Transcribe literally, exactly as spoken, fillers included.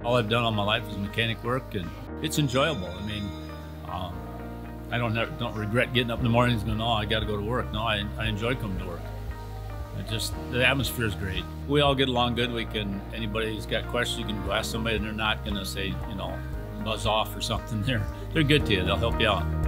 All I've done all my life is mechanic work, and it's enjoyable. I mean, um, I don't don't regret getting up in the mornings and going, oh, I got to go to work. No, I, I enjoy coming to work. It just, the atmosphere is great. We all get along good. We can, anybody who's got questions, you can go ask somebody, and they're not going to say, you know, buzz off or something. They're, they're good to you. They'll help you out.